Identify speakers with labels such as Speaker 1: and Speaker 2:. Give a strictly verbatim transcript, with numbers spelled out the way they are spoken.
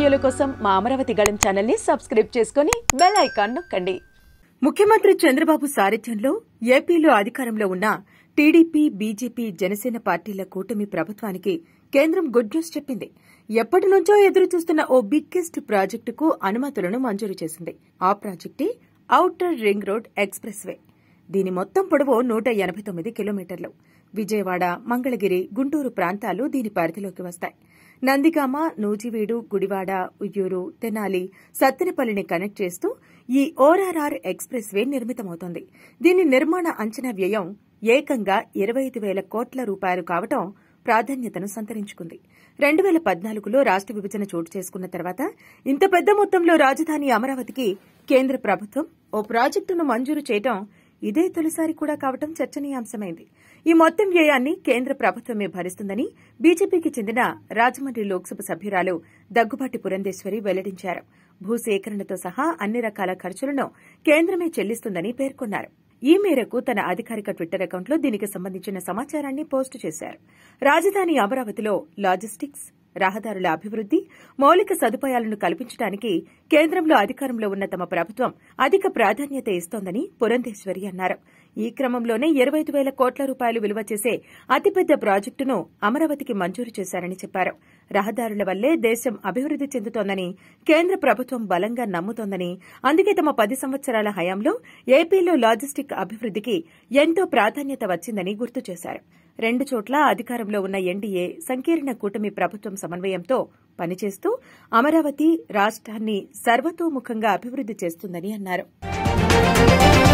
Speaker 1: వీడియోల కోసం మా అమరావతి గళం ఛానల్ ని సబ్స్క్రైబ్ చేసుకుని బెల్ ఐకాన్ నొక్కండి.
Speaker 2: ముఖ్యమంత్రి చంద్రబాబు సారథ్యంలో ఏపీలో అధికారంలో ఉన్న టీడీపీ, బీజేపీ, జనసేన పార్టీల కూటమి ప్రభుత్వానికి కేంద్రం గుడ్ న్యూస్ చెప్పింది. ఎప్పటి నుంచో ఎదురు చూస్తున్న ఓ బిగ్గెస్ట్ ప్రాజెక్టుకు అనుమతులను మంజూరు చేసింది. ఆ ప్రాజెక్టే outer ring road expressway. దీని మొత్తం పొడవు నూట ఎనబై తొమ్మిది కిలోమీటర్లు. విజయవాడ, మంగళగిరి, గుంటూరు ప్రాంతాలు దీని పరిధిలోకి వస్తాయి. నందిగామ, నూజివీడు, గుడివాడ, ఉయ్యూరు, తెనాలి, సత్తెనపల్లిని కనెక్ట్ చేస్తూ ఈ ఓఆర్ఆర్ ఎక్స్ప్రెస్ వే నిర్మితమవుతోంది. దీని నిర్మాణ అంచనా వ్యయం ఏకంగా ఇరవై ఐదు వేల కోట్ల రూపాయలు కావడం ప్రాధాన్యతను సంతరించుకుంది. రెండు వేల పద్నాలుగులో రాష్ట విభజన చోటు చేసుకున్న తర్వాత ఇంత పెద్ద మొత్తంలో రాజధాని అమరావతికి కేంద్ర ప్రభుత్వం ఓ ప్రాజెక్టును మంజూరు చేయడం ఇదే తొలిసారి కూడా కావడం చర్చనీయాంశమైంది. ఈ మొత్తం వ్యయాన్ని కేంద్ర ప్రభుత్వమే భరిస్తుందని బీజేపీకి చెందిన రాజమండ్రి లోక్సభ సభ్యురాలు దగ్గుబాటి పురంధేశ్వరి వెల్లడించారు. భూసేకరణతో సహా అన్ని రకాల ఖర్చులను కేంద్రమే చెల్లిస్తుందని పేర్కొన్నారు. ఈ మేరకు తన అధికారిక ట్విట్టర్ అకౌంట్లో దీనికి సంబంధించిన సమాచారాన్ని పోస్టు చేశారు. రాజధాని అమరావతిలో లాజిస్టిక్స్, రహదారుల అభివృద్ది, మౌలిక సదుపాయాలను కల్పించడానికి కేంద్రంలో అధికారంలో ఉన్న తమ ప్రభుత్వం అధిక ప్రాధాన్యత ఇస్తోందని పురంధేశ్వరి అన్నారు. ఈ క్రమంలోనే ఇరవై ఐదు వేల కోట్ల రూపాయలు విలువ చేసే అతిపెద్ద ప్రాజెక్టును అమరావతికి మంజూరు చేశారని చెప్పారు. రహదారుల వల్లే దేశం అభివృద్ది చెందుతోందని కేంద్ర ప్రభుత్వం బలంగా నమ్ముతోందని, అందుకే తమ పది సంవత్సరాల హయాంలో ఏపీలో లాజిస్టిక్ అభివృద్దికి ఎంతో ప్రాధాన్యత వచ్చిందని గుర్తు చేశారు. రెండు చోట్ల అధికారంలో ఉన్న ఎన్డీఏ సంకీర్ణ కూటమి ప్రభుత్వం సమన్వయంతో పనిచేస్తూ అమరావతి రాష్ట్రాన్ని సర్వతోముఖంగా అభివృద్ది చేస్తుందని అన్నారు.